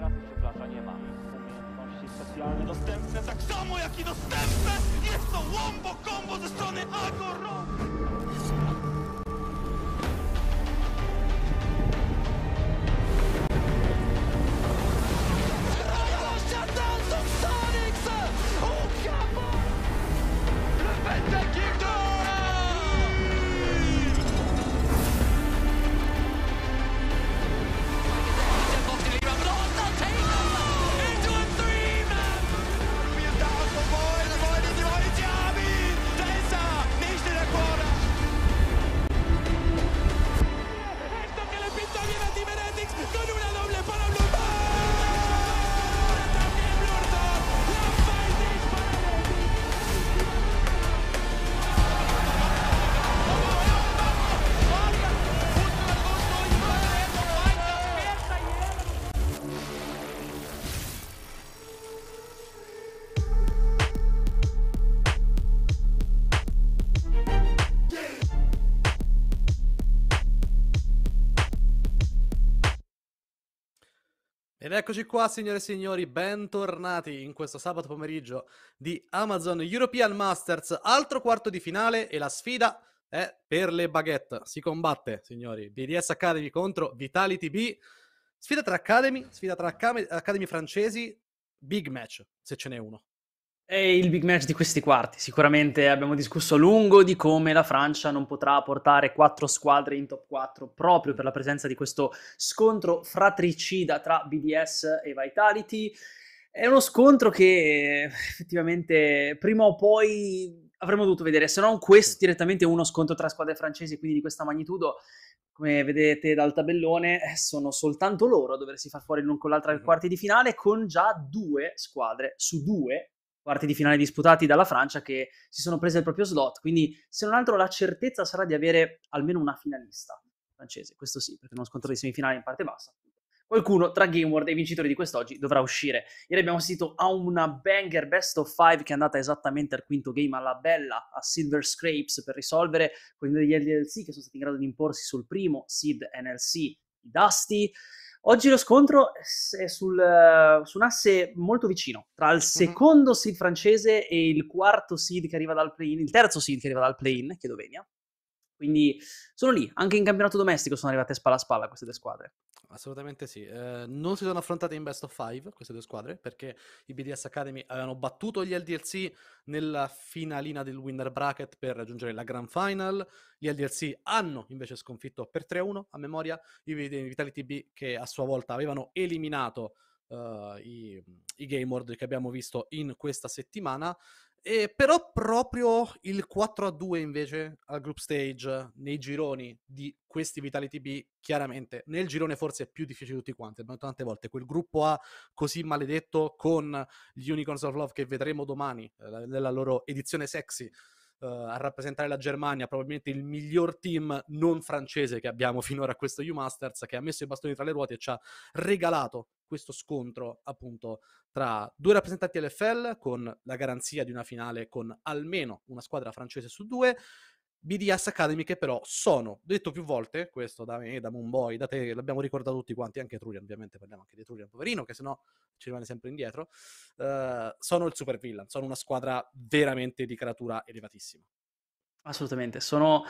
teraz przyplacza nie ma umiejętności specjalne dostępne, tak samo jak i dostępne jest to wombo combo ze strony Agoro. Ed eccoci qua, signore e signori, bentornati in questo sabato pomeriggio di Amazon European Masters, altro quarto di finale e la sfida è per le baguette. Si combatte, signori, BDS Academy contro Vitality B, sfida tra academy francesi, big match, se ce n'è uno. È il big match di questi quarti. Sicuramente abbiamo discusso a lungo di come la Francia non potrà portare 4 squadre in top 4 proprio per la presenza di questo scontro fratricida tra BDS e Vitality. È uno scontro che effettivamente prima o poi avremmo dovuto vedere, se non questo direttamente uno scontro tra squadre francesi, quindi di questa magnitudo. Come vedete dal tabellone, sono soltanto loro a doversi far fuori l'un con l'altra ai quarti di finale, con già 2 squadre su 2 quarti di finale disputati dalla Francia che si sono prese il proprio slot, quindi se non altro la certezza sarà di avere almeno una finalista francese, questo sì, perché uno scontro di semifinale in parte bassa. Qualcuno tra Game World e i vincitori di quest'oggi dovrà uscire. Ieri abbiamo assistito a una banger best of 5 che è andata esattamente al quinto game alla bella, a Silver Scrapes, per risolvere con degli LLC che sono stati in grado di imporsi sul primo seed NLC, i Dusty. Oggi lo scontro è su un asse molto vicino tra il secondo seed francese e il quarto seed che arriva dal play-in, il terzo seed che arriva dal play-in, chiedo venia. Quindi sono lì, anche in campionato domestico sono arrivate spalla a spalla queste due squadre. Assolutamente sì, non si sono affrontate in best of 5 queste due squadre perché i BDS Academy avevano battuto gli LDLC nella finalina del winner bracket per raggiungere la grand final. Gli LDLC hanno invece sconfitto per 3-1 a memoria i Vitality B, che a sua volta avevano eliminato i Game World che abbiamo visto in questa settimana. Però proprio il 4-2 invece al group stage nei gironi di questi Vitality B, chiaramente nel girone forse più difficile di tutti quanti, abbiamo detto tante volte, quel gruppo A così maledetto con gli Unicorns of Love che vedremo domani nella loro edizione sexy a rappresentare la Germania, probabilmente il miglior team non francese che abbiamo finora a questo U-Masters, che ha messo i bastoni tra le ruote e ci ha regalato questo scontro appunto tra due rappresentanti LFL con la garanzia di una finale con almeno una squadra francese su 2, BDS Academy che però sono, detto più volte, questo da me, da Moonboy, da te, l'abbiamo ricordato tutti quanti, anche Trurian ovviamente, parliamo anche di Trurian, poverino, che sennò ci rimane sempre indietro, sono il super villain, sono una squadra veramente di caratura elevatissima. Assolutamente, sono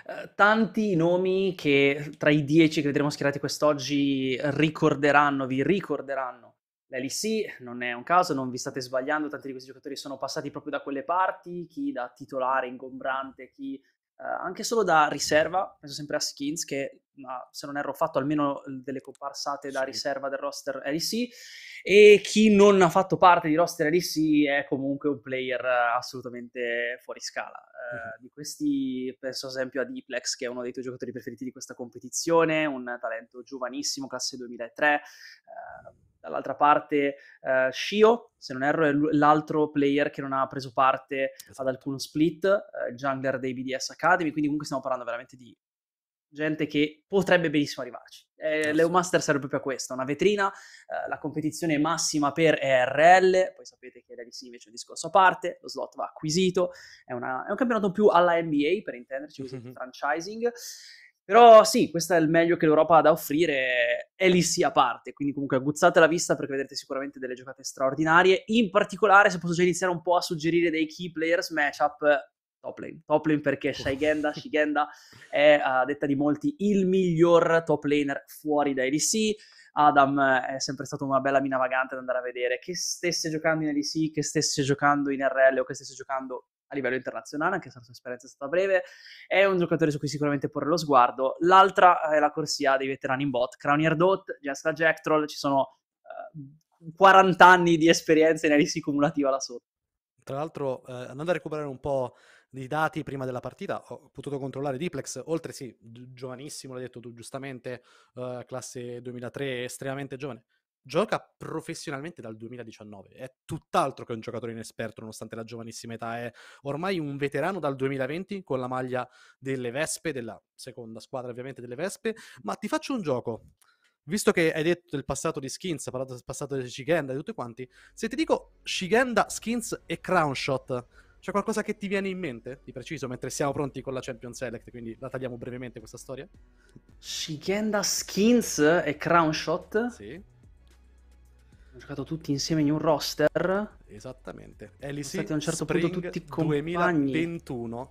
tanti nomi che tra i 10 che vedremo schierati quest'oggi vi ricorderanno l'LEC, non è un caso, non vi state sbagliando, tanti di questi giocatori sono passati proprio da quelle parti, chi da titolare ingombrante, chi anche solo da riserva, penso sempre a Skins che se non erro ha fatto almeno delle comparsate da riserva del roster LEC, e chi non ha fatto parte di roster LEC è comunque un player assolutamente fuori scala. Di questi penso ad esempio a Diplex, che è uno dei tuoi giocatori preferiti di questa competizione, un talento giovanissimo, classe 2003. Dall'altra parte Shio, se non erro, è l'altro player che non ha preso parte ad alcuno split, jungler dei BDS Academy, quindi comunque stiamo parlando veramente di gente che potrebbe benissimo arrivarci. L'Eu-Master serve proprio a questo, una vetrina, la competizione massima per ERL, poi sapete che l'LEC invece è un discorso a parte, lo slot va acquisito, è un campionato più alla NBA per intenderci, così di franchising. Però sì, questo è il meglio che l'Europa ha da offrire, è lì sì a parte, quindi comunque aguzzate la vista perché vedrete sicuramente delle giocate straordinarie. In particolare, se posso già iniziare un po' a suggerire dei key players matchup, top lane perché Shigenda è, a detta di molti, il miglior top laner fuori da ADC. Adam è sempre stato una bella mina vagante da andare a vedere, che stesse giocando in ADC, che stesse giocando in RL o che stesse giocando a livello internazionale, anche se la sua esperienza è stata breve. È un giocatore su cui sicuramente porre lo sguardo. L'altra è la corsia dei veterani in bot, Crownier Dot, Jessica Jacktroll, ci sono 40 anni di esperienza in ADC cumulativa là sotto. Tra l'altro, andando a recuperare un po' di dati prima della partita, ho potuto controllare Diplex, oltre sì, giovanissimo, l'hai detto tu giustamente, classe 2003, estremamente giovane. Gioca professionalmente dal 2019, è tutt'altro che un giocatore inesperto nonostante la giovanissima età, è ormai un veterano dal 2020 con la maglia delle Vespe, della seconda squadra ovviamente delle Vespe, ma ti faccio un gioco. Visto che hai detto del passato di Skins, hai parlato del passato di Shigenda e tutti quanti, se ti dico Shigenda, Skins e Crownshot, c'è qualcosa che ti viene in mente di preciso mentre siamo pronti con la Champion Select, quindi la tagliamo brevemente questa storia? Shigenda, Skins e Crownshot Sì, hanno giocato tutti insieme in un roster. esattamente. Sono LEC stati a un certo Spring punto tutti compagni. 2021.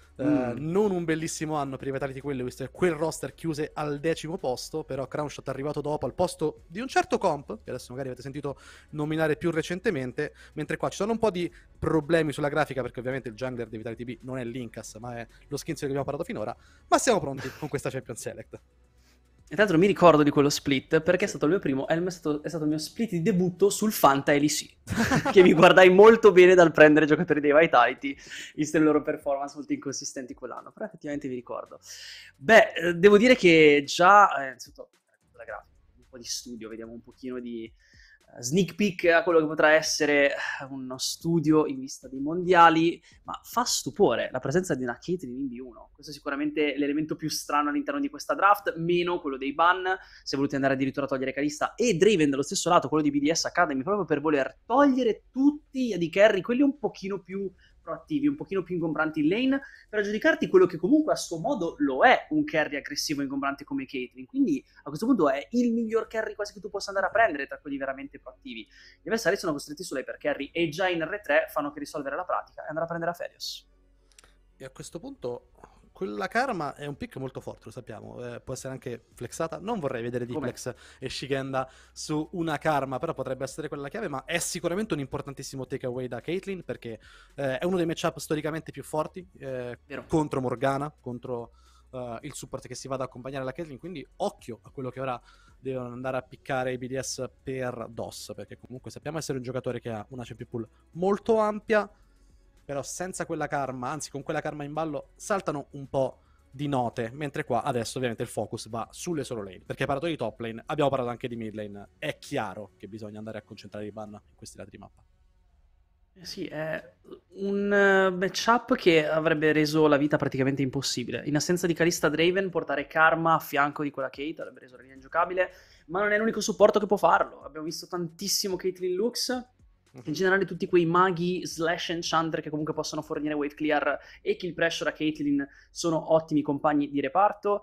Non un bellissimo anno per i Vitality quello, visto che quel roster chiuse al 10° posto, però Crownshot è arrivato dopo al posto di un certo comp, che adesso magari avete sentito nominare più recentemente, mentre qua ci sono un po' di problemi sulla grafica, perché ovviamente il jungler di Vitality B non è l'Incas, ma è lo Skins che abbiamo parlato finora, ma siamo pronti con questa Champion Select. E tra l'altro mi ricordo di quello split perché è stato il mio primo, è stato il mio split di debutto sul Fanta LEC, che mi guardai molto bene dal prendere giocatori dei Vitality, visto le loro performance molto inconsistenti quell'anno, però effettivamente mi ricordo. Beh, devo dire che già, innanzitutto, la grafica, un po' di studio, vediamo un pochino di sneak peek a quello che potrà essere uno studio in vista dei mondiali, ma fa stupore la presenza di una Caitlyn in B1. Questo è sicuramente l'elemento più strano all'interno di questa draft, meno quello dei ban. Si è voluti andare addirittura a togliere Kalista e Draven dallo stesso lato, quello di BDS Academy, proprio per voler togliere tutti gli AD carry, quelli un pochino più proattivi, un pochino più ingombranti in lane, per aggiudicarti quello che comunque a suo modo lo è un carry aggressivo e ingombrante come Caitlyn. Quindi a questo punto è il miglior carry quasi che tu possa andare a prendere tra quelli veramente proattivi. Gli avversari sono costretti sull'hyper carry e già in R3 fanno che risolvere la pratica e andare a prendere a Felios. E a questo punto quella Karma è un pick molto forte, lo sappiamo, può essere anche flexata. Non vorrei vedere Diplex e Shigenda su una Karma, però potrebbe essere quella chiave, ma è sicuramente un importantissimo takeaway da Caitlyn, perché è uno dei matchup storicamente più forti contro Morgana, contro il support che si va ad accompagnare la Caitlyn, quindi occhio a quello che ora devono andare a piccare i BDS per DOS, perché comunque sappiamo essere un giocatore che ha una champion pool molto ampia, però senza quella Karma, anzi con quella Karma in ballo, saltano un po' di note, mentre qua adesso ovviamente il focus va sulle solo lane, perché parlato di top lane, abbiamo parlato anche di mid lane, è chiaro che bisogna andare a concentrare i ban in questi lati di mappa. Sì, è un matchup che avrebbe reso la vita praticamente impossibile. In assenza di Kalista Draven, portare Karma a fianco di quella Kate avrebbe reso la linea ingiocabile, ma non è l'unico supporto che può farlo. Abbiamo visto tantissimo Caitlyn Lux, in generale tutti quei maghi slash enchanter che comunque possono fornire wave clear e kill pressure a Caitlyn sono ottimi compagni di reparto.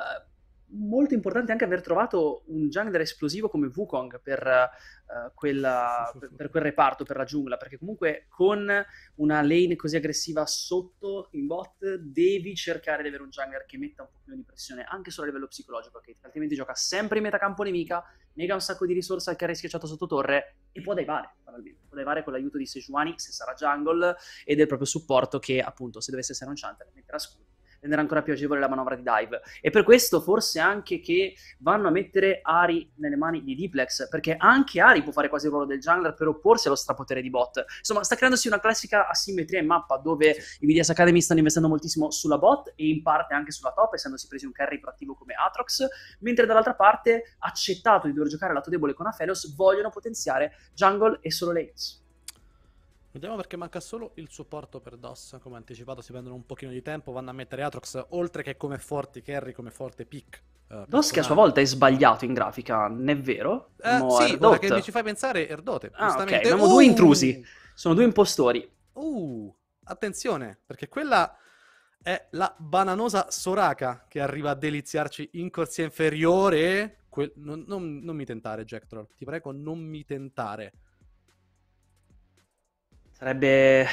Molto importante anche aver trovato un jungler esplosivo come Wukong per quel reparto, per la giungla, perché comunque con una lane così aggressiva sotto in bot devi cercare di avere un jungler che metta un pochino di pressione anche solo a livello psicologico, okay? Altrimenti gioca sempre in metacampo nemica, nega un sacco di risorse al carry schiacciato sotto torre e può divare, può divare con l'aiuto di Sejuani se sarà jungle e del proprio supporto che appunto se dovesse essere un chanter metterà scudi, renderà ancora più agevole la manovra di dive. E per questo forse anche che vanno a mettere Ahri nelle mani di Diplex, perché anche Ahri può fare quasi il ruolo del jungler per opporsi allo strapotere di bot. Insomma, sta creandosi una classica asimmetria in mappa, dove i BDS Academy stanno investendo moltissimo sulla bot e in parte anche sulla top, essendosi presi un carry proattivo come Aatrox, mentre dall'altra parte, accettato di dover giocare al lato debole con Aphelios, vogliono potenziare jungle e solo lanes. Vediamo, perché manca solo il supporto per DOS, come anticipato si prendono un pochino di tempo, vanno a mettere Aatrox, oltre che come forti carry, come forte pick. DOS che a sua volta è sbagliato in grafica, non è vero? Sì, ora che mi ci fai pensare, Erdote, giustamente. Ok, abbiamo due intrusi, sono due impostori. Attenzione, perché quella è la bananosa Soraka che arriva a deliziarci in corsia inferiore. Non mi tentare, Jack Troll, ti prego, non mi tentare. Sarebbe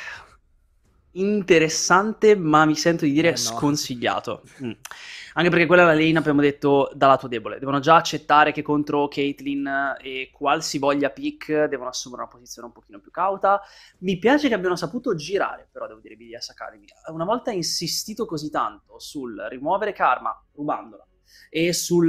interessante, ma mi sento di dire No. sconsigliato. Anche perché quella è la lane, abbiamo detto, da lato debole. Devono già accettare che contro Caitlyn e qualsivoglia pick devono assumere una posizione un pochino più cauta. Mi piace che abbiano saputo girare, però devo dire, BDS Academy. Una volta insistito così tanto sul rimuovere Karma, rubandola, e sul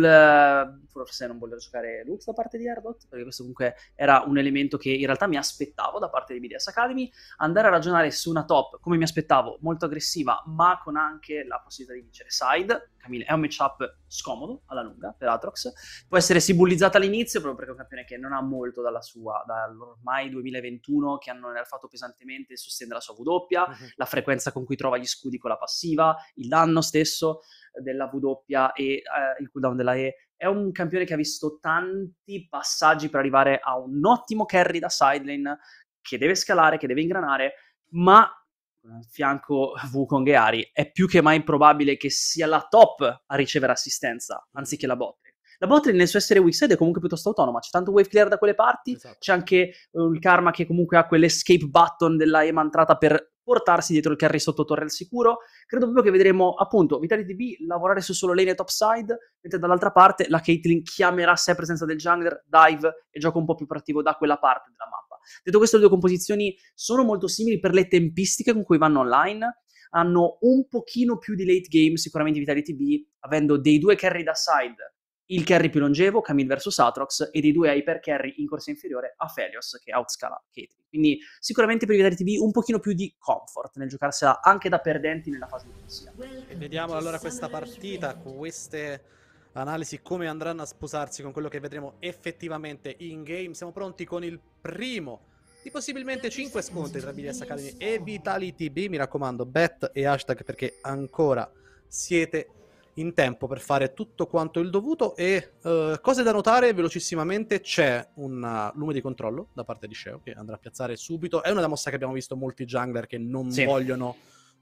forse non voler giocare Lux da parte di Erdot, perché questo comunque era un elemento che in realtà mi aspettavo da parte di BDS Academy, andare a ragionare su una top, come mi aspettavo, molto aggressiva, ma con anche la possibilità di vincere side. Camille è un matchup scomodo alla lunga per Aatrox, può essere sì bullizzata all'inizio proprio perché è un campione che non ha molto dall'ormai 2021, che hanno nerfato pesantemente il sostegno della sua W, la frequenza con cui trova gli scudi con la passiva, il danno stesso della W e il cooldown della E. È un campione che ha visto tanti passaggi per arrivare a un ottimo carry da sidelane, che deve scalare, che deve ingranare, ma a fianco Wukong e Ari è più che mai probabile che sia la top a ricevere assistenza anziché la bot. La bot nel suo essere weak side è comunque piuttosto autonoma, c'è tanto wave clear da quelle parti, Esatto. c'è anche il Karma che comunque ha quell'escape button della E mantrata per portarsi dietro il carry sotto torre al sicuro. Credo proprio che vedremo appunto Vitality B lavorare su solo lane e topside, mentre dall'altra parte la Caitlyn chiamerà sé presenza del jungler, dive e gioco un po' più proattivo da quella parte della mappa. Detto questo, le due composizioni sono molto simili per le tempistiche con cui vanno online, hanno un pochino più di late game sicuramente Vitality B, avendo dei due carry da side, il carry più longevo, Camille vs Aatrox, e dei due hyper carry in corsia inferiore, Aphelios, che outscala Caitlyn. Quindi sicuramente per Vitality B un pochino più di comfort nel giocarsela anche da perdenti nella fase di corsia. E vediamo allora questa partita, queste analisi, come andranno a sposarsi con quello che vedremo effettivamente in game. Siamo pronti con il primo di possibilmente 5 scontri tra BDS Academy e Vitality B. Mi raccomando, bet e hashtag, perché ancora siete in tempo per fare tutto quanto il dovuto. E cose da notare velocissimamente: c'è un lume di controllo da parte di Sheo che andrà a piazzare subito. È una mossa che abbiamo visto molti jungler che non vogliono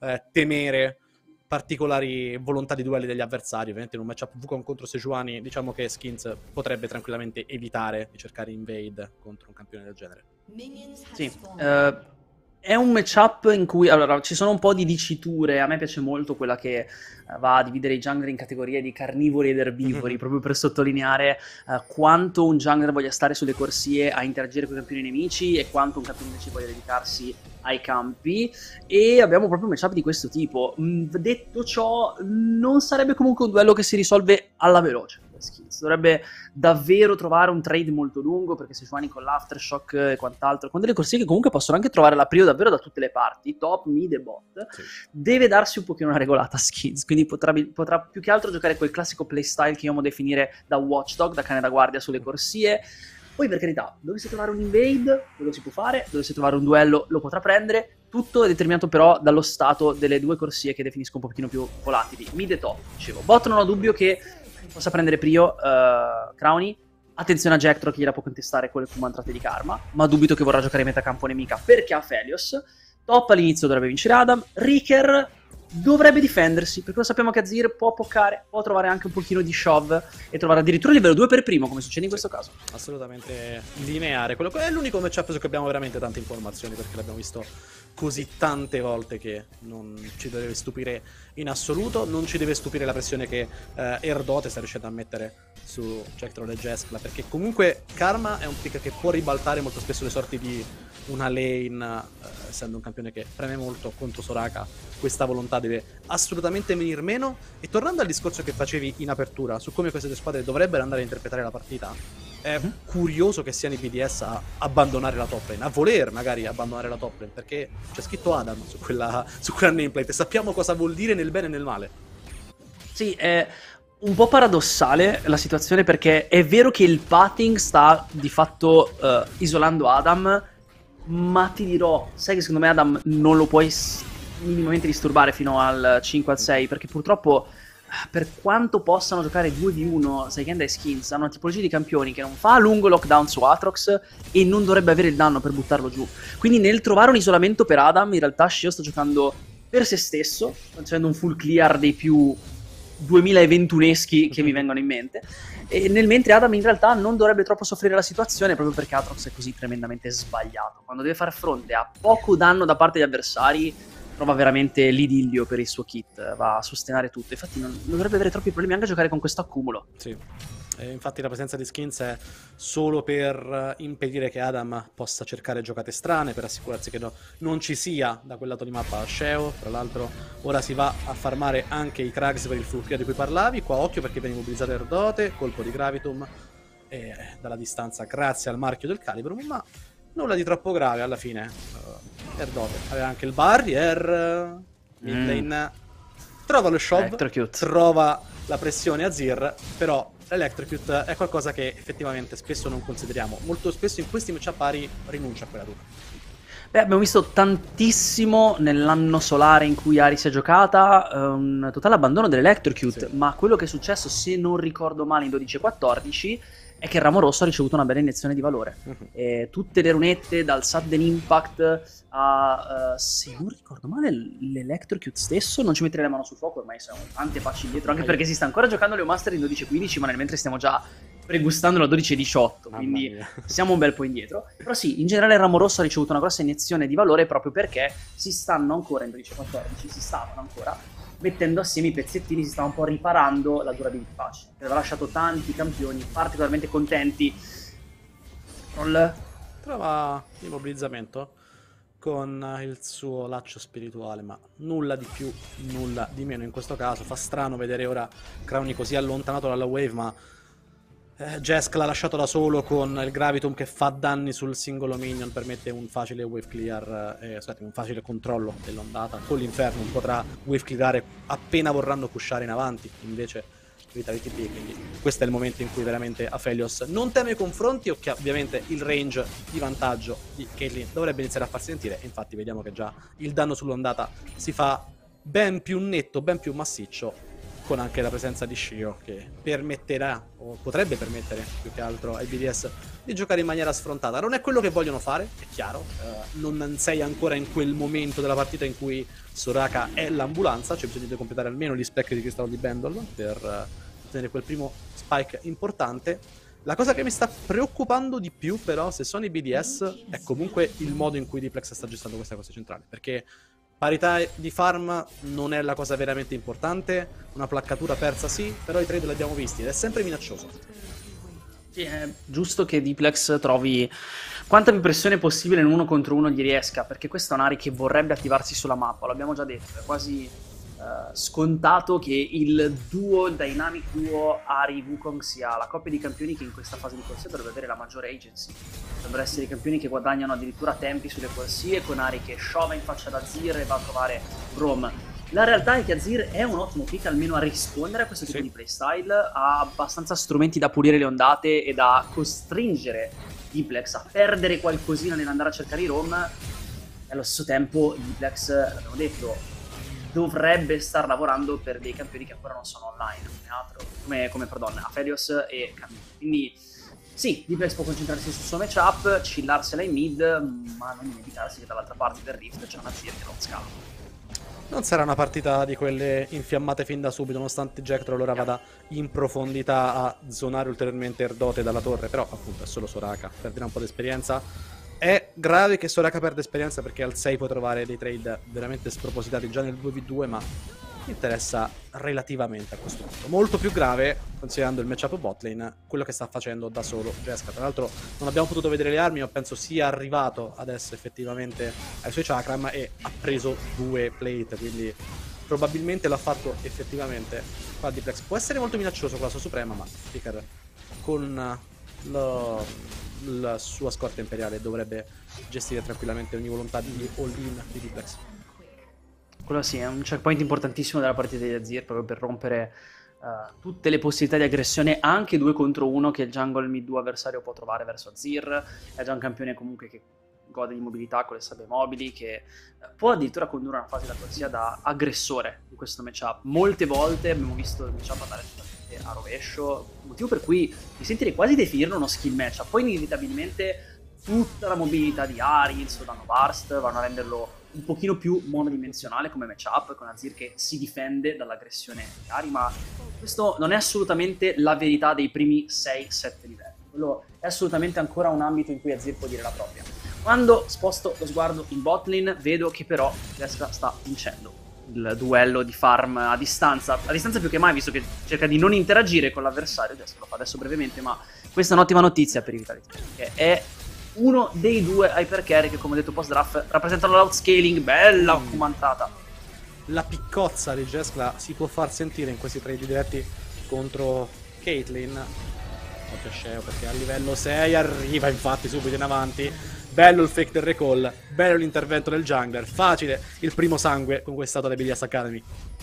temere particolari volontà di duelli degli avversari. Ovviamente in un matchup Wukong contro Sejuani, diciamo che Skins potrebbe tranquillamente evitare di cercare invade contro un campione del genere. Sì, è un matchup in cui allora ci sono un po' di diciture. A me piace molto quella che va a dividere i jungler in categorie di carnivori ed erbivori, proprio per sottolineare quanto un jungler voglia stare sulle corsie a interagire con i campioni nemici e quanto un campione invece voglia dedicarsi ai campi, e abbiamo proprio un matchup di questo tipo. Detto ciò, non sarebbe comunque un duello che si risolve alla veloce. Dovrebbe davvero trovare un trade molto lungo, perché Sejuani con l'aftershock e quant'altro, con delle corsie che comunque possono anche trovare la prio davvero da tutte le parti, top, mid e bot, deve darsi un pochino una regolata Skins, quindi potrà più che altro giocare quel classico playstyle che io amo definire da watchdog, da cane da guardia sulle corsie. Poi, per carità, dovesse trovare un invade, quello si può fare, dovesse trovare un duello, lo potrà prendere. Tutto è determinato però dallo stato delle due corsie che definisco un pochino più volatili. Mid e top, dicevo. Bot non ho dubbio che possa prendere prio Crowny. Attenzione a Jacktro che gliela può contestare con le mantrate di Karma, ma dubito che vorrà giocare in metacampo nemica perché ha Aphelios. Top all'inizio dovrebbe vincere Adam. Riker dovrebbe difendersi, perché lo sappiamo che Azir può poccare, può trovare anche un pochino di shove e trovare addirittura livello 2 per primo, come succede in questo caso. Assolutamente lineare. Quello è l'unico matchup su cui abbiamo veramente tante informazioni, perché l'abbiamo visto così tante volte che non ci deve stupire in assoluto. Non ci deve stupire la pressione che Erdot sta riuscendo a mettere su Jack Troll e Jeskla, perché comunque Karma è un pick che può ribaltare molto spesso le sorti di una lane, essendo un campione che preme molto contro Soraka. Questa volontà deve assolutamente venir meno. E tornando al discorso che facevi in apertura su come queste due squadre dovrebbero andare a interpretare la partita, è curioso che siano i BDS a abbandonare la top lane, a voler magari abbandonare la top lane, perché c'è scritto Adam su quella nameplate e sappiamo cosa vuol dire nel bene e nel male. Sì, è un po' paradossale la situazione, perché è vero che il pathing sta di fatto isolando Adam, ma ti dirò, sai che secondo me Adam non lo puoi minimamente disturbare fino al 5 al 6, perché purtroppo, per quanto possano giocare 2v1 Saikenda e Skins, hanno una tipologia di campioni che non fa a lungo lockdown su Aatrox e non dovrebbe avere il danno per buttarlo giù. Quindi nel trovare un isolamento per Adam, in realtà Sheo sta giocando per se stesso, facendo un full clear dei più 2021eschi che mi vengono in mente, e nel mentre Adam in realtà non dovrebbe troppo soffrire la situazione proprio perché Atrox è così tremendamente sbagliato. Quando deve far fronte a poco danno da parte degli avversari trova veramente l'idillio per il suo kit, va a sostenere tutto, infatti non dovrebbe avere troppi problemi anche a giocare con questo accumulo. Sì. E infatti la presenza di skins è solo per impedire che Adam possa cercare giocate strane, per assicurarsi che non ci sia da quel lato di mappa Sheo. Tra l'altro ora si va a farmare anche i Krags per il full clear di cui parlavi. Qua occhio perché viene immobilizzato Erdote, colpo di Gravitum e dalla distanza grazie al marchio del Calibrum, ma nulla di troppo grave alla fine. Erdote aveva anche il barrier, mid lane trova lo shove, Electrocute. trova la pressione Azir, però l'Electrocute è qualcosa che effettivamente spesso non consideriamo. Molto spesso in questi matchup pari rinuncia a quella dura. Beh, abbiamo visto tantissimo nell'anno solare in cui Ari si è giocata, un totale abbandono dell'Electrocute, Sì. ma quello che è successo, se non ricordo male, in 12 e 14 è che il ramo rosso ha ricevuto una bella iniezione di valore. E tutte le runette, dal sudden impact a, se non ricordo male, l'Electrocute stesso, non ci metterei la mano sul fuoco, ormai siamo tante facce indietro, anche perché si sta ancora giocando le Master in 12 e 15, ma nel mentre stiamo già pregustando la 12 e 18, Mamma quindi mia. siamo un bel po' indietro. Però sì, in generale il ramo rosso ha ricevuto una grossa iniezione di valore proprio perché si stanno ancora in 12 e 14, si stavano ancora mettendo assieme i pezzettini, si stava un po' riparando la durability patch, che aveva lasciato tanti campioni particolarmente contenti. Roll. Trova immobilizzamento con il suo laccio spirituale, ma nulla di più, nulla di meno in questo caso. Fa strano vedere ora Crowny così allontanato dalla wave, ma Jesk l'ha lasciato da solo con il Gravitum che fa danni sul singolo minion, permette un facile wave clear, scusate, un facile controllo dell'ondata. Con l'Inferno potrà wave clearare appena vorranno pushare in avanti, invece Vitality B, quindi questo è il momento in cui veramente Aphelios non teme i confronti, o che ovviamente il range di vantaggio di Caitlyn dovrebbe iniziare a farsi sentire. Infatti vediamo che già il danno sull'ondata si fa ben più netto, ben più massiccio, con anche la presenza di Shio che permetterà, o potrebbe permettere più che altro ai BDS di giocare in maniera sfrontata. Non è quello che vogliono fare, è chiaro, non sei ancora in quel momento della partita in cui Soraka è l'ambulanza, c'è bisogno di completare almeno gli specchi di cristallo di Bendol per ottenere quel primo spike importante. La cosa che mi sta preoccupando di più però, se sono i BDS, è comunque il modo in cui Dplex sta gestendo questa cosa centrale, perché parità di farm non è la cosa veramente importante, una placcatura persa sì, però i trade li abbiamo visti ed è sempre minaccioso. Sì, è giusto che Dplex trovi quanta più pressione possibile in uno contro uno gli riesca, perché questa è un'area che vorrebbe attivarsi sulla mappa, l'abbiamo già detto, è quasi scontato che il duo, il dynamic duo Ari-Wukong sia la coppia di campioni che in questa fase di corsia dovrebbe avere la maggiore agency. Dovrebbero essere i campioni che guadagnano addirittura tempi sulle corsie, con Ari che sciova in faccia ad Azir e va a trovare Braum. La realtà è che Azir è un ottimo pick almeno a rispondere a questo tipo di playstyle, ha abbastanza strumenti da pulire le ondate e da costringere Dplex a perdere qualcosina nell'andare a cercare i roam, e allo stesso tempo Dplex, l'abbiamo detto, dovrebbe star lavorando per dei campioni che ancora non sono online, come Aphelios e Camille. Quindi sì, Dplex può concentrarsi sul suo matchup, chillarsela in mid, ma non dimenticarsi che dall'altra parte del rift c'è una Azir che non scala. Non sarà una partita di quelle infiammate fin da subito, nonostante Jacktroll ora vada in profondità a zonare ulteriormente Erdote dalla torre, però appunto è solo Soraka, perderà un po' di esperienza. È grave che Soraka perda esperienza perché al 6 può trovare dei trade veramente spropositati già nel 2v2, ma mi interessa relativamente a questo punto. Molto più grave, considerando il matchup botlane, quello che sta facendo da solo Jeska. Tra l'altro non abbiamo potuto vedere le armi, ma penso sia arrivato adesso effettivamente ai suoi chakram e ha preso 2 plate, quindi probabilmente l'ha fatto effettivamente. Qua Dplex può essere molto minaccioso con la sua suprema, ma Picker con la sua scorta imperiale dovrebbe gestire tranquillamente ogni volontà di all-in di Dplex. Quello sì, è un checkpoint importantissimo della partita di Azir, proprio per rompere tutte le possibilità di aggressione, anche 2 contro 1 che il jungle mid 2 avversario può trovare verso Azir. È già un campione comunque che gode di mobilità con le sabbie mobili, che può addirittura condurre una fase da corsia da aggressore in questo matchup. Molte volte abbiamo visto il matchup andare totalmente a rovescio, motivo per cui mi sentirei quasi definirlo uno skill matchup. Poi inevitabilmente tutta la mobilità di Ari, il suo danno burst, vanno a renderlo un pochino più monodimensionale come matchup, con Azir che si difende dall'aggressione di Ahri, ma questo non è assolutamente la verità dei primi 6-7 livelli. Quello è assolutamente ancora un ambito in cui Azir può dire la propria. Quando sposto lo sguardo in botlane, vedo che però Jeskla sta vincendo il duello di farm a distanza più che mai, visto che cerca di non interagire con l'avversario. Adesso lo fa adesso brevemente, ma questa è un'ottima notizia per i Vitality, che è uno dei due hypercarry che, come ho detto post draft, rappresentano l'outscaling. Bella comandata. La piccozza di Jeskla si può far sentire in questi trade diretti contro Caitlyn. Occhio Sceo, perché a livello 6 arriva infatti subito in avanti. Bello il fake del recall, bello l'intervento del jungler, facile il primo sangue conquistato da Bilias Academy.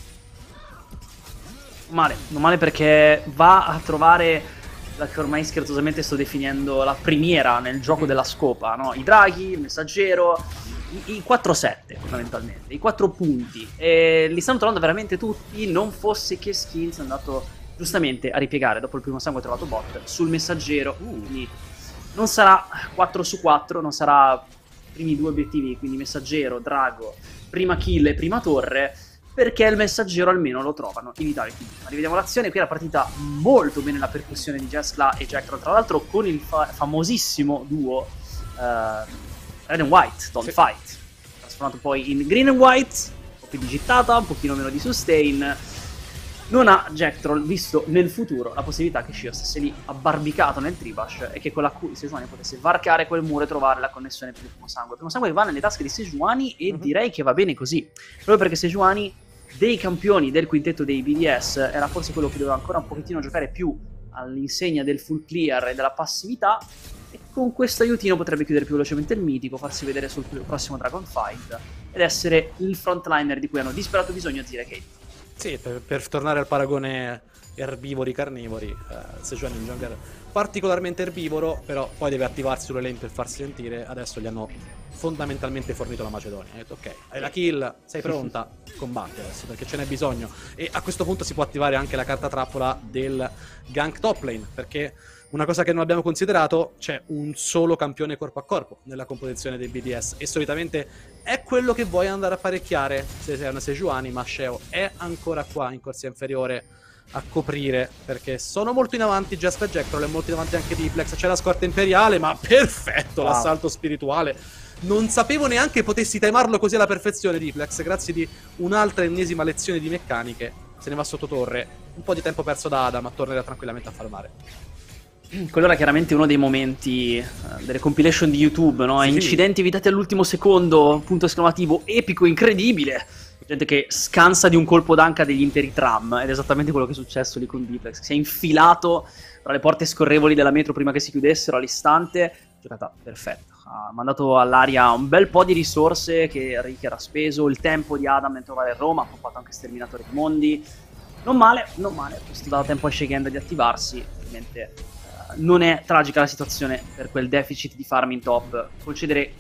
Non male perché va a trovare la che ormai scherzosamente sto definendo la primiera nel gioco della scopa, no? I draghi, il messaggero, i 4-7 fondamentalmente, i 4 punti. E li stanno trovando veramente tutti, non fosse che Skins è andato giustamente a ripiegare dopo il primo sangue trovato bot sul messaggero. Quindi non sarà 4 su 4, non sarà primi due obiettivi, quindi messaggero, drago, prima kill e prima torre, perché il messaggero almeno lo trovano i Vitality. Ma rivediamo l'azione, qui è la partita molto bene, la percussione di Jeskla e Jackal, tra l'altro con il famosissimo duo Red and White, Don't Fight, trasformato poi in Green and White, un po' più di gittata, un pochino meno di sustain. Non ha Jacktroll visto nel futuro la possibilità che Shio stesse lì abbarbicato nel Tribash e che con la Q di Sejuani potesse varcare quel muro e trovare la connessione per il primo sangue. Il primo sangue va nelle tasche di Sejuani e direi che va bene così, proprio perché Sejuani, dei campioni del quintetto dei BDS, era forse quello che doveva ancora un pochettino giocare più all'insegna del full clear e della passività, e con questo aiutino potrebbe chiudere più velocemente il mitico, farsi vedere sul prossimo Dragon Fight ed essere il frontliner di cui hanno disperato bisogno Azir e Kate. Sì, per tornare al paragone erbivori-carnivori, Sejuani è un jungler particolarmente erbivoro, però poi deve attivarsi sulle lane per farsi sentire. Adesso gli hanno fondamentalmente fornito la Macedonia. Ha detto ok, hai la kill, sei pronta, combatti adesso perché ce n'è bisogno. E a questo punto si può attivare anche la carta trappola del gank top lane, perché una cosa che non abbiamo considerato, c'è un solo campione corpo a corpo nella composizione dei BDS e solitamente è quello che vuoi andare a parecchiare se sei una Sejuani, ma Sheo è ancora qua in corsia inferiore a coprire, perché sono molto in avanti Jasper e Jacktroll, è molto in avanti anche Diplex, c'è la scorta imperiale, ma perfetto l'assalto spirituale. Non sapevo neanche potessi timarlo così alla perfezione Diplex, grazie di un'altra ennesima lezione di meccaniche. Se ne va sotto torre, un po' di tempo perso da Adam, ma tornerà tranquillamente a farmare. Quello era chiaramente uno dei momenti delle compilation di YouTube, no? Sì. Incidenti evitati all'ultimo secondo, punto esclamativo, epico, incredibile. Gente che scansa di un colpo d'anca degli interi tram, ed è esattamente quello che è successo lì con Diplex. Si è infilato tra le porte scorrevoli della metro prima che si chiudessero all'istante. Giocata perfetta. Ha mandato all'aria un bel po' di risorse che Rick ha speso, il tempo di Adam nel trovare Roma, ha poppato anche Sterminatore di Mondi. Non male, questo dà tempo a Shegend di attivarsi, ovviamente. Non è tragica la situazione per quel deficit di farm in top. Concedere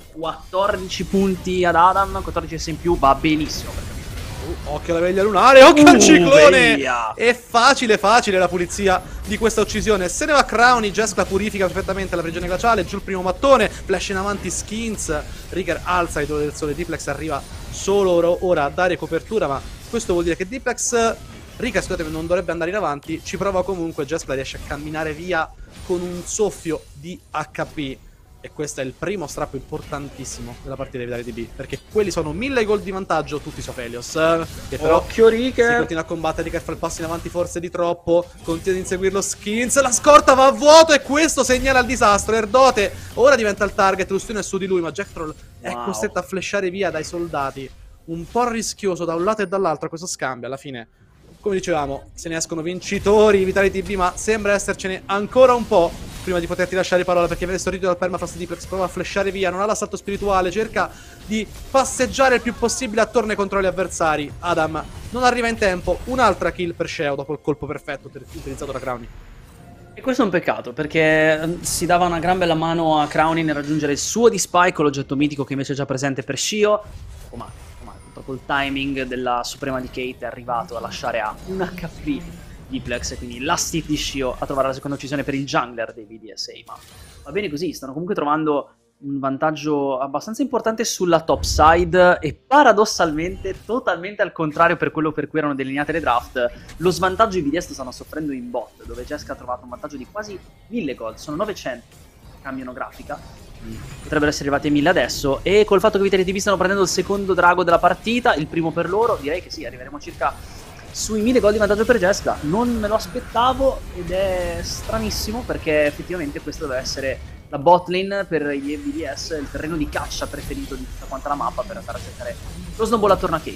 14 punti ad Adam, 14 S in più, va benissimo per capire. Occhio alla veglia lunare, occhio al ciclone! Veglia. È facile la pulizia di questa uccisione. Se ne va Crowny, Jeskla purifica perfettamente la prigione glaciale, giù il primo mattone, flash in avanti Skins, Rigger alza il dolore del sole, Diplex arriva solo ora a dare copertura, ma questo vuol dire che Diplex, Rigger scusatemi, non dovrebbe andare in avanti, ci prova comunque, Jeskla riesce a camminare via con un soffio di HP. E questo è il primo strappo importantissimo della partita di Vitality B, perché quelli sono 1000 gol di vantaggio, tutti su Aphelios, che però Occhio Riker! si continua a combattere, Riker fa il passo in avanti forse di troppo, continua ad inseguirlo Skins, la scorta va a vuoto e questo segnala il disastro. Erdote ora diventa il target, Lustino è su di lui, ma Jacktroll è costretto a flashare via dai soldati. Un po' rischioso da un lato e dall'altro questo scambio, alla fine come dicevamo se ne escono vincitori Vitality B, ma sembra essercene ancora un po' prima di poterti lasciare parola, perché viene storito dal permafrost. Diplex prova a flashare via, non ha l'assalto spirituale, cerca di passeggiare il più possibile attorno ai controlli avversari. Adam non arriva in tempo, un'altra kill per Sheo dopo il colpo perfetto utilizzato da Crowny. E questo è un peccato, perché si dava una gran bella mano a Crowny nel raggiungere il suo di Spike, l'oggetto mitico che invece è già presente per Shio. Proprio il timing della Suprema di Kate è arrivato a lasciare a un HP Diplex, e quindi l'astit di Shio a trovare la seconda uccisione per il jungler dei BDSA. Ma va bene così, stanno comunque trovando un vantaggio abbastanza importante sulla top side e paradossalmente, totalmente al contrario per quello per cui erano delineate le draft, lo svantaggio i BDS stanno soffrendo in bot, dove Jesk ha trovato un vantaggio di quasi 1000 gold, sono 900 che cambiano grafica, potrebbero essere arrivati a 1000 adesso, e col fatto che i Vitality stanno prendendo il secondo drago della partita, il primo per loro, direi che sì, arriveremo circa sui 1000 gol di vantaggio per Jeska. Non me lo aspettavo ed è stranissimo perché effettivamente questo deve essere la bot lane per gli BDS, il terreno di caccia preferito di tutta quanta la mappa per andare a cercare lo snowball attorno a Kate.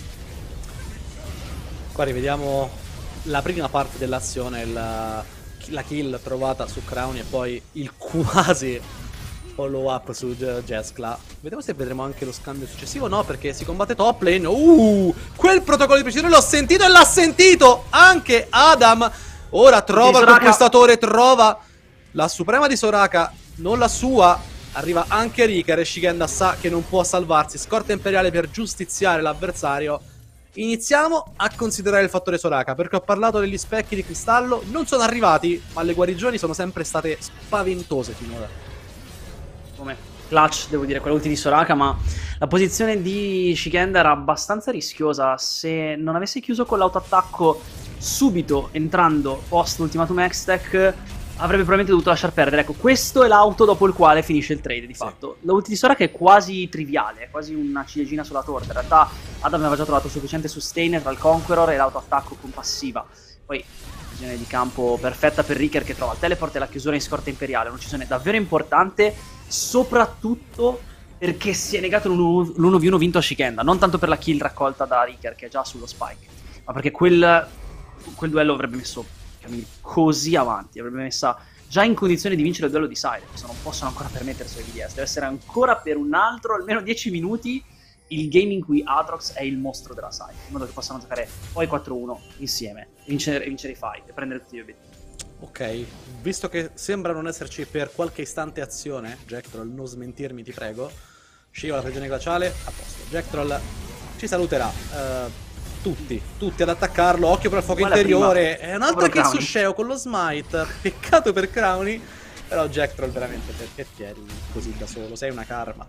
Qua rivediamo la prima parte dell'azione, la kill trovata su Crown e poi il quasi follow up su Jeskla. Vediamo se vedremo anche lo scambio successivo. No, perché si combatte top lane. Quel protocollo di precisione l'ho sentito e l'ha sentito anche Adam. Ora trova il conquistatore, trova la suprema di Soraka, non la sua. Arriva anche Rikar e Shigenda sa che non può salvarsi. Scorta imperiale per giustiziare l'avversario. Iniziamo a considerare il fattore Soraka, perché ho parlato degli specchi di cristallo. Non sono arrivati, ma le guarigioni sono sempre state spaventose finora. Come clutch, devo dire, quella ulti di Soraka, ma la posizione di Shigenda era abbastanza rischiosa. Se non avesse chiuso con l'autoattacco subito entrando post ultimatum Hextech, avrebbe probabilmente dovuto lasciar perdere. Ecco, questo è l'auto dopo il quale finisce il trade, di fatto. La ulti di Soraka è quasi triviale, è quasi una ciliegina sulla torta. In realtà Adam aveva già trovato sufficiente sustain tra il Conqueror e l'autoattacco con passiva. Poi decisione di campo perfetta per Rikar che trova il teleport e la chiusura in scorta imperiale. Un'uccisione davvero importante, soprattutto perché si è negato l'1v1 vinto a Shigenda. Non tanto per la kill raccolta da Rikar, che è già sullo spike, ma perché quel duello avrebbe messo Camille così avanti, avrebbe messa già in condizione di vincere il duello di side. Questo non possono ancora permettersi ai BDS. Deve essere ancora per un altro, almeno 10 minuti, il game in cui Aatrox è il mostro della side, in modo che possano giocare poi 4-1 insieme, vincere i fight e prendere tutti gli obiettivi. Ok, visto che sembra non esserci per qualche istante azione, Jacktroll, non smentirmi ti prego. Scivola la prigione glaciale, a posto. Jacktroll ci saluterà. Tutti ad attaccarlo. Occhio per il fuoco interiore. È un'altra kill su Sheo con lo smite. Peccato per Crowny. Però Jacktroll veramente, perché ti eri così da solo? Sei una karma.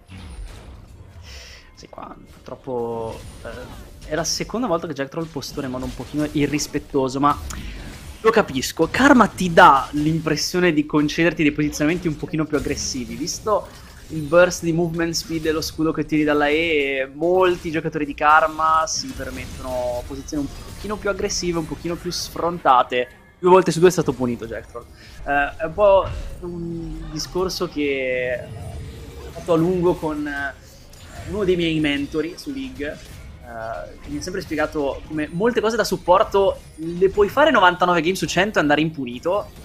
Sì, qua purtroppo è la seconda volta che Jacktroll postura in modo un pochino irrispettoso, ma lo capisco. Karma ti dà l'impressione di concederti dei posizionamenti un pochino più aggressivi, visto il burst di movement speed e lo scudo che tiri dalla E. Molti giocatori di Karma si permettono posizioni un pochino più aggressive, un pochino più sfrontate. 2 volte su 2 è stato punito Jacktroll. È un po' un discorso che ho fatto a lungo con uno dei miei mentori su League, che mi ha sempre spiegato come molte cose da supporto le puoi fare 99 game su 100 e andare impunito,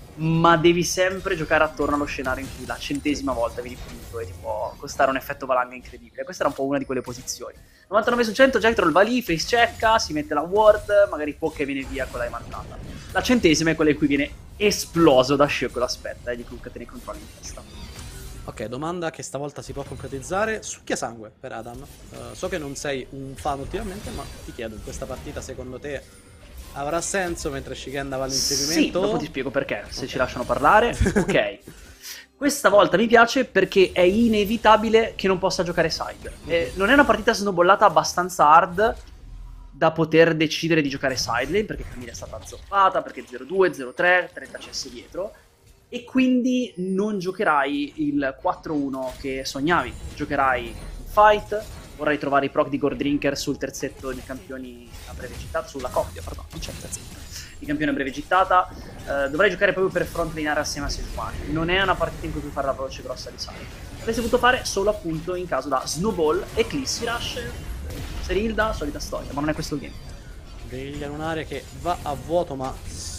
ma devi sempre giocare attorno allo scenario in cui la 100ª volta vieni punito e ti può costare un effetto valanga incredibile. Questa era un po' una di quelle posizioni. 99 su 100, Jacktroll va lì, face checka, si mette la ward, magari poke e viene via con la imantata. La 100ª è quella in cui viene esploso da Shio, l'aspetta e gli concatena i controlli in testa. Ok, domanda che stavolta si può concretizzare. Succhia sangue per Adam. So che non sei un fan ultimamente, ma ti chiedo, in questa partita secondo te avrà senso mentre Shigenda va all'inseguimento? Sì, dopo ti spiego perché, se ci lasciano parlare. Ok. Questa volta mi piace perché è inevitabile che non possa giocare side. Non è una partita snowballata abbastanza hard da poter decidere di giocare side lane, perché Camille è stata zoppata, perché 0-2, 0-3, 30 CS dietro, e quindi non giocherai il 4-1 che sognavi. Giocherai un fight. Vorrei trovare i proc di Gordrinker sul terzetto di campioni a breve gittata, sulla coppia, pardon, non c'è il terzetto, di campione a breve gittata. Dovrei giocare proprio per frontlineare assieme a Sejuani. Non è una partita in cui puoi fare la veloce grossa di side. L'avresti potuto fare solo appunto in caso da snowball, eclissi rush, Serilda, solita storia, ma non è questo il game. Veglia lunare che va a vuoto, ma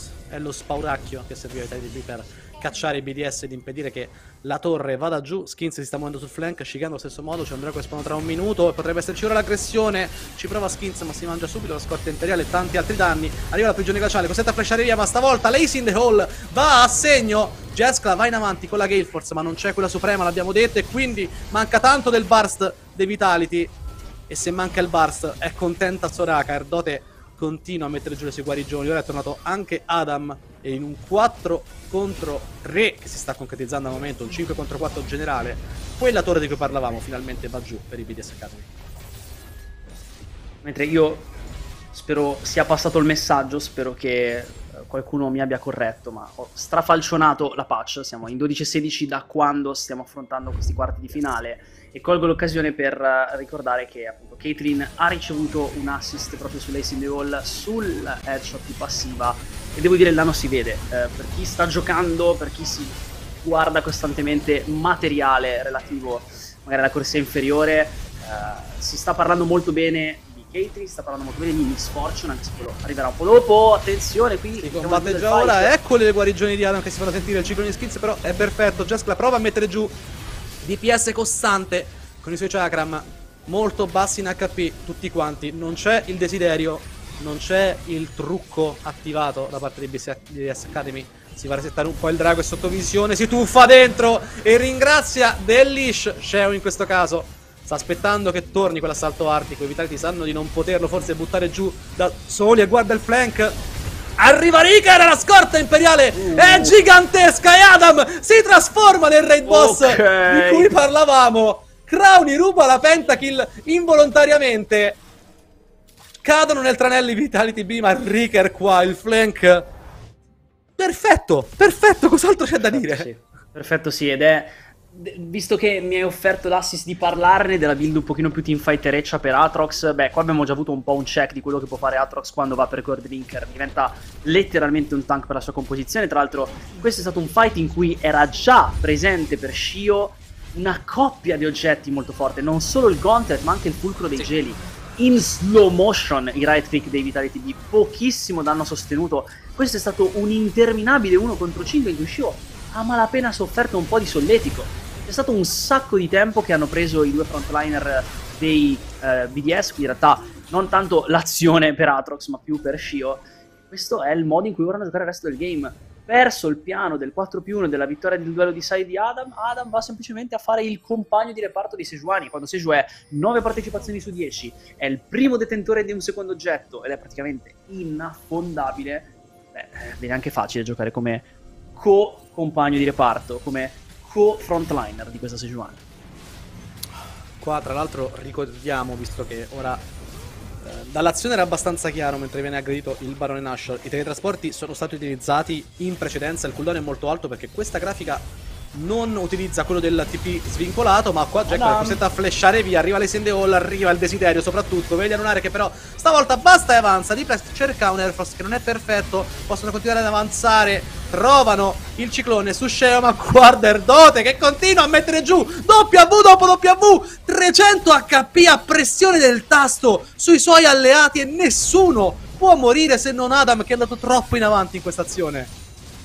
è lo spauracchio che serviva ai Titan per cacciare i BDS ed impedire che la torre vada giù. Skins si sta muovendo sul flank, Shigenda allo stesso modo. C'è un drago che spawna tra un minuto. Potrebbe esserci ora l'aggressione. Ci prova Skins, ma si mangia subito la scorta imperiale e tanti altri danni. Arriva la prigione glaciale, costretta a flashare via, ma stavolta Lace in the hole va a segno. Jeskla va in avanti con la Gale Force, ma non c'è quella suprema, l'abbiamo detto, e quindi manca tanto del burst dei Vitality. E se manca il burst è contenta Soraka. Erdote continua a mettere giù le sue guarigioni. Ora è tornato anche Adam e in un 4 contro 3 che si sta concretizzando al momento, un 5 contro 4 generale, quella torre di cui parlavamo finalmente va giù per i BDS Academy. Mentre io spero sia passato il messaggio, spero che qualcuno mi abbia corretto, ma ho strafalcionato la patch. Siamo in 12-16 da quando stiamo affrontando questi quarti di finale e colgo l'occasione per ricordare che appunto Caitlyn ha ricevuto un assist proprio sull'Ace in the Hole, sul headshot di passiva, e devo dire il danno si vede. Per chi sta giocando, per chi si guarda costantemente materiale relativo magari alla corsia inferiore, si sta parlando molto bene di Caitlyn, sta parlando molto bene di Miss Fortune, anche se quello arriverà un po' dopo. Attenzione, qui Si combatte già ora, eccole le guarigioni di Adam che si fanno sentire, il ciclo di skills però è perfetto. Jask la prova a mettere giù DPS costante con i suoi chakram, molto bassi in HP tutti quanti, non c'è il desiderio, non c'è il trucco attivato da parte di BDS Academy. Si va a resettare un po' il drago, è sotto visione, si tuffa dentro e ringrazia Delish. Sheo in questo caso sta aspettando che torni quell'assalto artico. I Vitality sanno di non poterlo forse buttare giù da soli e guarda il flank. Arriva Rikar, la scorta imperiale è gigantesca e Adam si trasforma nel raid boss di cui parlavamo. Crowny ruba la pentakill involontariamente. Cadono nel tranello i Vitality B, ma Rikar qua, il flank perfetto, perfetto, cos'altro c'è da dire? Sì. Perfetto, sì, ed è... Visto che mi hai offerto l'assist di parlarne della build un pochino più teamfightereccia per Aatrox, beh, qua abbiamo già avuto un po' un check di quello che può fare Aatrox quando va per Cord Linker. Diventa letteralmente un tank per la sua composizione. Tra l'altro questo è stato un fight in cui era già presente per Shio una coppia di oggetti molto forte, non solo il Gauntlet ma anche il Fulcro dei Geli. In slow motion i right click dei Vitality B, pochissimo danno sostenuto. Questo è stato un interminabile 1 contro 5 in cui Shio ha malapena sofferto un po' di solletico. C'è stato un sacco di tempo che hanno preso i due frontliner dei BDS, qui in realtà non tanto l'azione per Aatrox ma più per Shio. Questo è il modo in cui vorranno giocare il resto del game. Perso il piano del 4+1 della vittoria del duello di side di Adam, Adam va semplicemente a fare il compagno di reparto di Sejuani. Quando Seju è 9 partecipazioni su 10, è il primo detentore di un secondo oggetto ed è praticamente inaffondabile, beh, viene anche facile giocare come co-compagno di reparto, come co-frontliner di questa Sejuani. Qua tra l'altro ricordiamo, visto che ora dall'azione era abbastanza chiaro mentre viene aggredito il barone Nashor, i teletrasporti sono stati utilizzati in precedenza, il cooldown è molto alto perché questa grafica non utilizza quello del TP svincolato, ma qua Jack è costretto a flashare via, arriva l'Ace in the Hole, arriva il desiderio soprattutto, vedi Lunare che però stavolta basta e avanza, Diplex cerca un Airforce che non è perfetto, possono continuare ad avanzare, trovano il ciclone su Sheo, ma guarda Erdote che continua a mettere giù W dopo W, 300 HP a pressione del tasto sui suoi alleati e nessuno può morire se non Adam che è andato troppo in avanti in questa azione.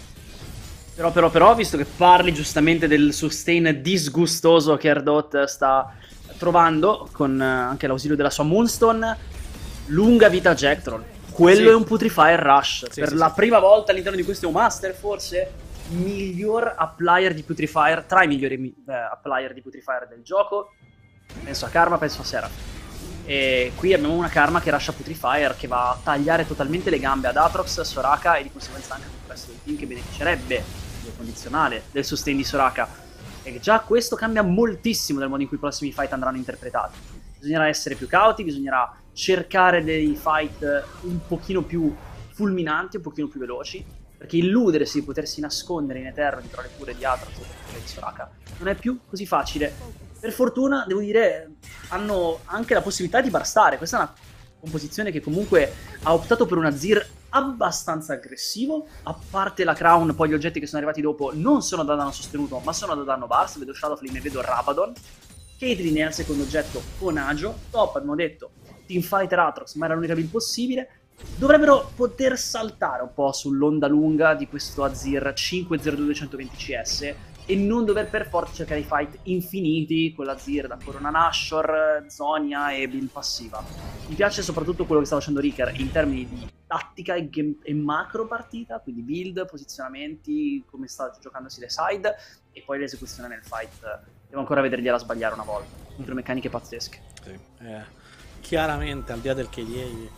Però, visto che parli giustamente del sustain disgustoso che Erdot sta trovando, con anche l'ausilio della sua Moonstone, lunga vita Jacktroll. Quello è un Putrifier Rush. Per la prima volta all'interno di questo Master, forse, miglior applier di Putrifier, tra i migliori applier di Putrifier del gioco. Penso a Karma, penso a Seraph. E qui abbiamo una Karma che rusha Putrifier, che va a tagliare totalmente le gambe ad Aatrox, Soraka e di conseguenza anche tutto il resto del team, che beneficerebbe del condizionale, del sustain di Soraka. E già questo cambia moltissimo dal modo in cui i prossimi fight andranno interpretati. Bisognerà essere più cauti, bisognerà cercare dei fight un pochino più fulminanti, un pochino più veloci, perché illudersi di potersi nascondere in eterno dietro le cure di Aatrox e di Soraka non è più così facile. Per fortuna, devo dire, hanno anche la possibilità di barstare. Questa è una composizione che comunque ha optato per un Azir abbastanza aggressivo. A parte la Crown, poi gli oggetti che sono arrivati dopo non sono da danno sostenuto, ma sono da danno burst. Vedo Shadowflame e vedo Rabadon. Caitlyn è al secondo oggetto con agio. Top, abbiamo detto, Teamfighter Aatrox, ma era l'unica build possibile. Dovrebbero poter saltare un po' sull'onda lunga di questo Azir 5-0-2-220 CS e non dover per forza cercare i fight infiniti con l'Azir da Corona Nashor, Zonia e build passiva. Mi piace soprattutto quello che sta facendo Rikar in termini di tattica e macro partita, quindi build, posizionamenti, come sta giocandosi le side e poi l'esecuzione nel fight. Devo ancora vedergliela sbagliare una volta, contro meccaniche pazzesche. Sì. Chiaramente al di là del KDA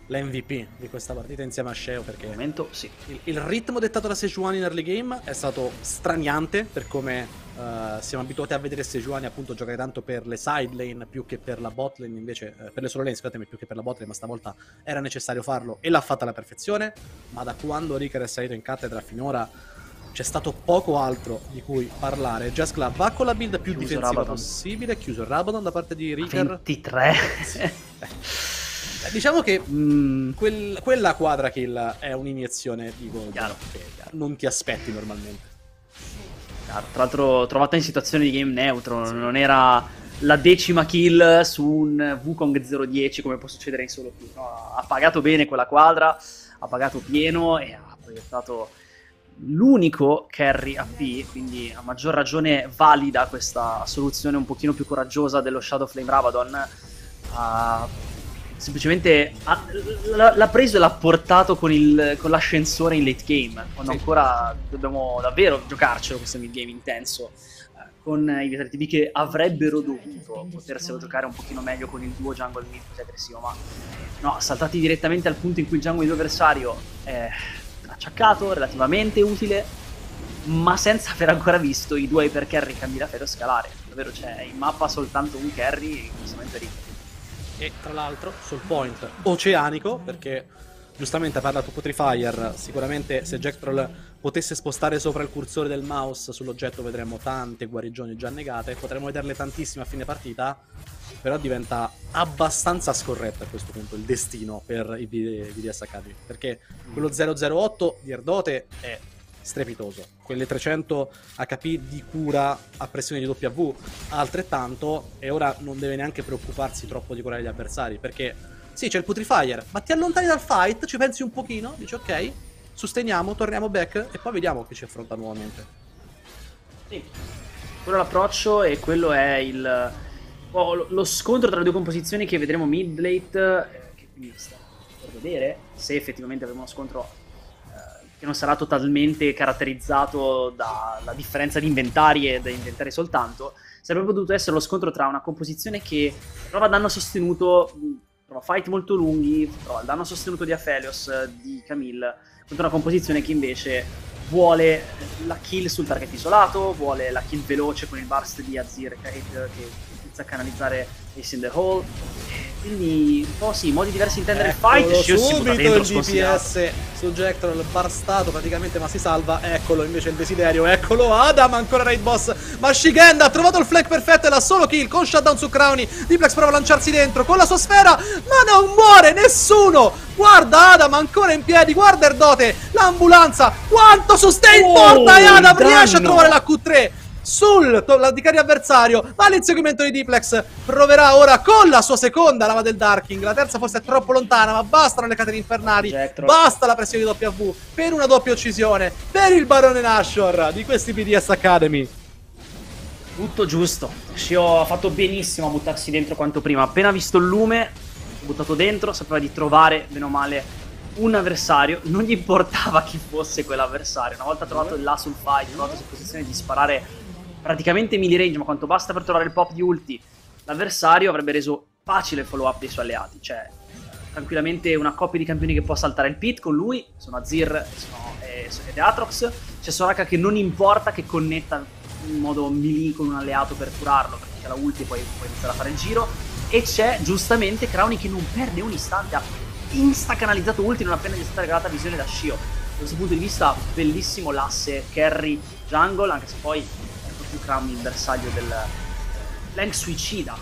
l'MVP di questa partita insieme a Sheo, perché Al momento sì. il ritmo dettato da Sejuani in early game è stato straniante per come siamo abituati a vedere Sejuani appunto giocare tanto per le side lane più che per la bot lane, invece per le solo lane, scusatemi, più che per la bot lane, ma stavolta era necessario farlo e l'ha fatta alla perfezione. Ma da quando Riker è salito in cattedra finora c'è stato poco altro di cui parlare. Jazz Club va con la build più Chiuso difensiva Rabadon. possibile, chiuso il Rabadon da parte di Riker. 23. Diciamo che quella quadra kill è un'iniezione di gol Chiaro. che non ti aspetti normalmente. Chiaro. Tra l'altro trovata in situazione di game neutro, non era la 10ª kill su un Wukong 0-10 come può succedere in solo più. No, ha pagato bene quella quadra, ha pagato pieno e ha proiettato l'unico carry AP, quindi a maggior ragione valida questa soluzione un pochino più coraggiosa dello Shadow Flame Rabadon. Semplicemente l'ha preso e l'ha portato con l'ascensore in late game, quando Sì. ancora dobbiamo davvero giocarcelo questo mid game intenso, con i Vitality TV che avrebbero dovuto poterselo giocare un pochino meglio con il duo jungle mid così aggressivo, ma no, saltati direttamente al punto in cui il jungle del tuo avversario è acciaccato, relativamente utile, ma senza aver ancora visto i due hyper carry Camilla Fero scalare. Davvero c'è in mappa soltanto un carry, in questo momento è Rick. E tra l'altro sul point oceanico, perché giustamente ha parlato Putrifier, sicuramente se Jack Troll potesse spostare sopra il cursore del mouse sull'oggetto vedremmo tante guarigioni già negate, potremmo vederle tantissime a fine partita, però diventa abbastanza scorretto a questo punto il destino per i BDS Academy, perché quello 008 di Erdote è strepitoso, quelle 300 HP di cura a pressione di W altrettanto, e ora non deve neanche preoccuparsi troppo di curare gli avversari, perché sì, c'è il Putrifier, ma ti allontani dal fight, ci pensi un pochino, dici ok, sosteniamo, torniamo back e poi vediamo chi ci affronta nuovamente. Sì, quello è l'approccio e quello è lo scontro tra le due composizioni che vedremo mid-late, che quindi sta per vedere se effettivamente avremo uno scontro che non sarà totalmente caratterizzato dalla differenza di inventari e da inventari soltanto. Sarebbe potuto essere lo scontro tra una composizione che prova danno sostenuto, prova fight molto lunghi, prova il danno sostenuto di Aphelios, di Camille, contro una composizione che invece vuole la kill sul target isolato, vuole la kill veloce con il burst di Azir e Kaid che inizia a canalizzare Ace in the Hole. Quindi un po' sì, modi diversi di intendere il fight. Shio si butta dentro il DPS su Jack Troll barstato praticamente, ma si salva. Eccolo invece il desiderio, eccolo Adam, ancora raid boss, ma Shigenda ha trovato il flank perfetto e la solo kill con shutdown su Crowny. Diplex prova a lanciarsi dentro con la sua sfera, ma non muore nessuno. Guarda Adam ancora in piedi, guarda Erdote, l'ambulanza, quanto sustain porta e Adam riesce a trovare la Q3 sul dicario avversario, ma l'inseguimento di Diplex proverà ora con la sua seconda lava del Darking. La terza forse è troppo lontana, ma bastano le catene infernali, basta la pressione di W per una doppia uccisione per il Barone Nashor di questi BDS Academy. Tutto giusto, Shio ha fatto benissimo a buttarsi dentro quanto prima. Appena visto il lume, si è buttato dentro, sapeva di trovare, bene o male, un avversario. Non gli importava chi fosse quell'avversario. Una volta trovato là sul fight, trovato in posizione di sparare praticamente melee range, ma quanto basta per trovare il pop di ulti, l'avversario avrebbe reso facile il follow up dei suoi alleati. Cioè, tranquillamente una coppia di campioni che può saltare il pit con lui, sono Azir ed Aatrox. C'è Soraka che non importa che connetta in modo melee con un alleato per curarlo, perché c'è la ulti e poi può iniziare a fare il giro. E c'è giustamente Crowny che non perde un istante, ha insta canalizzato ulti non appena gli è stata regalata visione da Shio. Da questo punto di vista bellissimo l'asse carry jungle, anche se poi Crowny il bersaglio del flank suicida.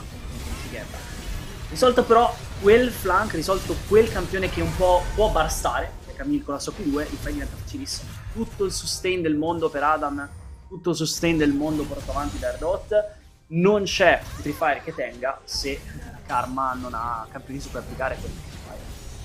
Risolto però quel flank, risolto quel campione che un po' può barstare, che Camille con la sua Q2, il fight diventa facilissimo. Tutto il sustain del mondo per Adam, tutto il sustain del mondo portato avanti da Erdot. Non c'è Putrifier che tenga se Karma non ha campioni su cui applicare quel Putrifier.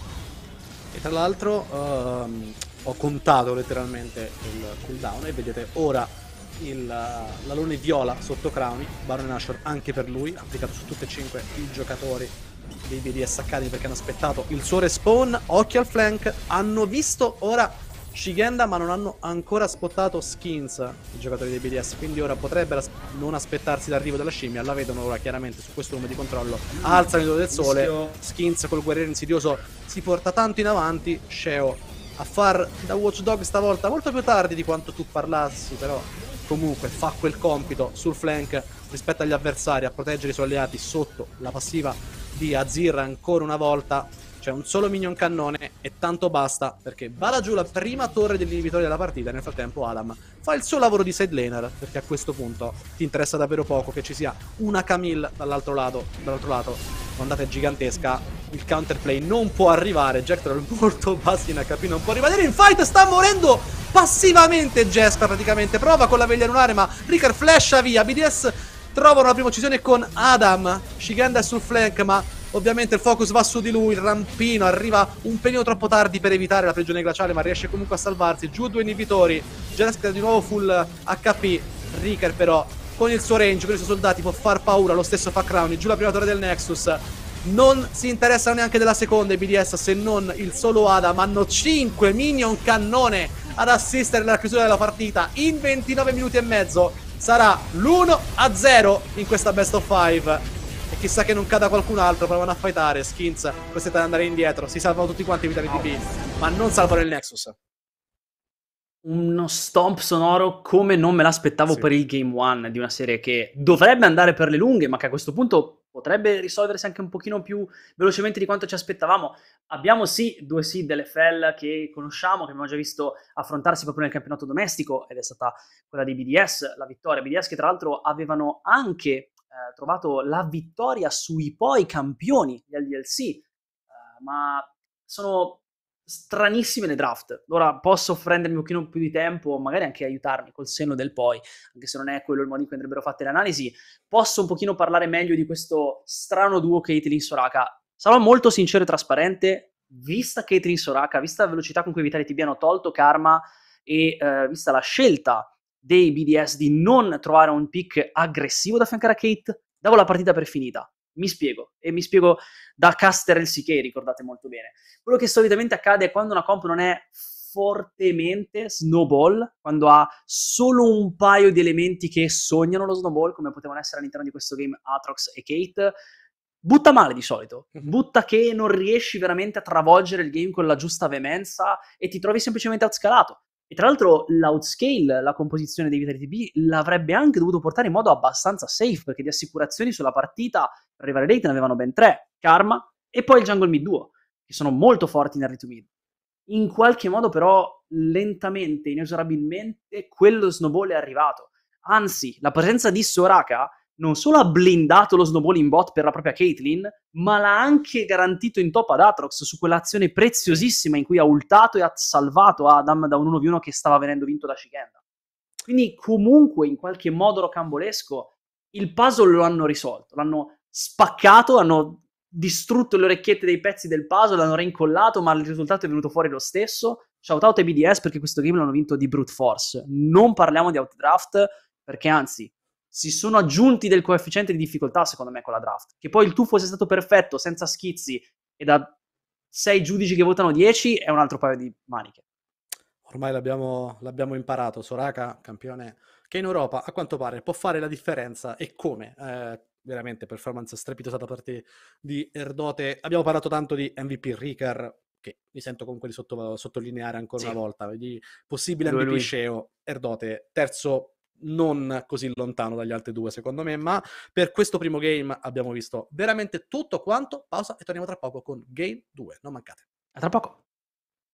E tra l'altro ho contato letteralmente il cooldown e vedete ora l'alone viola sotto Crowny, Barone Nashor anche per lui, applicato su tutti e 5 i giocatori dei BDS Academy perché hanno aspettato il suo respawn. Occhio al flank, hanno visto ora Shigenda, ma non hanno ancora spottato Skins, i giocatori dei BDS, quindi ora potrebbero non aspettarsi l'arrivo della scimmia, la vedono ora chiaramente su questo lume di controllo, alzano il del sole, Rischio. Skins col guerriero insidioso si porta tanto in avanti, Sheo a far da watchdog stavolta molto più tardi di quanto tu parlassi, però comunque fa quel compito sul flank rispetto agli avversari, a proteggere i suoi alleati sotto la passiva di Azir ancora una volta. C'è un solo minion cannone e tanto basta, perché va giù la prima torre dell'inibitore della partita. Nel frattempo Adam fa il suo lavoro di side laner, perché a questo punto ti interessa davvero poco che ci sia una Camille dall'altro lato. L'ondata è gigantesca, il counterplay non può arrivare, Jack Troll molto bassi in HP, non può rimanere in fight, sta morendo passivamente Jessica praticamente, prova con la veglia lunare ma Ricard flasha via, BDS trovano la prima uccisione con Adam, Shigenda è sul flank ma ovviamente il focus va su di lui, il rampino arriva un pelino troppo tardi per evitare la prigione glaciale, ma riesce comunque a salvarsi. Giù 2 inibitori, Jessica di nuovo full HP, Ricard però con il suo range, con i suoi soldati può far paura, lo stesso fa Crowny, giù la prima torre del Nexus. Non si interessano neanche della seconda i BDS, se non il solo Adam. Hanno 5 minion cannone ad assistere alla chiusura della partita in 29 minuti e mezzo. Sarà l'1-0 in questa best of 5. E chissà che non cada qualcun altro, provano a fightare. Skins costretti ad andare indietro, si salvano tutti quanti evitare di B, ma non salvano il Nexus. Uno stomp sonoro come non me l'aspettavo Sì. per il Game 1 di una serie che dovrebbe andare per le lunghe, ma che a questo punto potrebbe risolversi anche un pochino più velocemente di quanto ci aspettavamo. Abbiamo sì 2 seed dell'FL che conosciamo, che abbiamo già visto affrontarsi proprio nel campionato domestico, ed è stata quella di BDS, la vittoria. BDS che tra l'altro avevano anche trovato la vittoria sui poi campioni del DLC, ma sono stranissime le draft. Ora posso prendermi un pochino più di tempo, magari anche aiutarmi col senno del poi, anche se non è quello il modo in cui andrebbero fatte le analisi. Posso un pochino parlare meglio di questo strano duo Caitlyn-Soraka. Sarò molto sincero e trasparente, vista Caitlyn-Soraka, vista la velocità con cui Vitality hanno tolto Karma e vista la scelta dei BDS di non trovare un pick aggressivo da affiancare a Kate, davo la partita per finita. Mi spiego, e mi spiego da caster LCK, ricordate molto bene. Quello che solitamente accade è quando una comp non è fortemente snowball, quando ha solo un paio di elementi che sognano lo snowball, come potevano essere all'interno di questo game Aatrox e Kate, butta male di solito, butta che non riesci veramente a travolgere il game con la giusta veemenza e ti trovi semplicemente outscalato. E tra l'altro l'outscale, la composizione dei Vitality B, l'avrebbe anche dovuto portare in modo abbastanza safe, perché di assicurazioni sulla partita per arrivare late ne avevano ben 3, Karma e poi il Jungle Mid Duo, che sono molto forti in early to mid. In qualche modo però, lentamente, inesorabilmente, quello snowball è arrivato. Anzi, la presenza di Soraka non solo ha blindato lo snowball in bot per la propria Caitlyn, ma l'ha anche garantito in top ad Aatrox su quell'azione preziosissima in cui ha ultato e ha salvato Adam da un 1v1 che stava venendo vinto da Shigenda. Quindi comunque in qualche modo rocambolesco il puzzle lo hanno risolto, l'hanno spaccato, hanno distrutto le orecchiette dei pezzi del puzzle, l'hanno reincollato, ma il risultato è venuto fuori lo stesso. Shout out ai BDS perché questo game l'hanno vinto di brute force. Non parliamo di outdraft, perché anzi si sono aggiunti del coefficiente di difficoltà secondo me con la draft. Che poi il tuffo sia stato perfetto, senza schizzi e da 6 giudici che votano 10 è un altro paio di maniche. Ormai l'abbiamo imparato. Soraka, campione che in Europa a quanto pare può fare la differenza, e come. Veramente performance strepitosa da parte di Erdote. Abbiamo parlato tanto di MVP Ricard, che mi sento comunque di sottolineare ancora una volta, di possibile MVP Sheo. Erdote terzo, non così lontano dagli altri due secondo me, ma per questo primo game abbiamo visto veramente tutto quanto. Pausa e torniamo tra poco con Game 2, non mancate. A tra poco.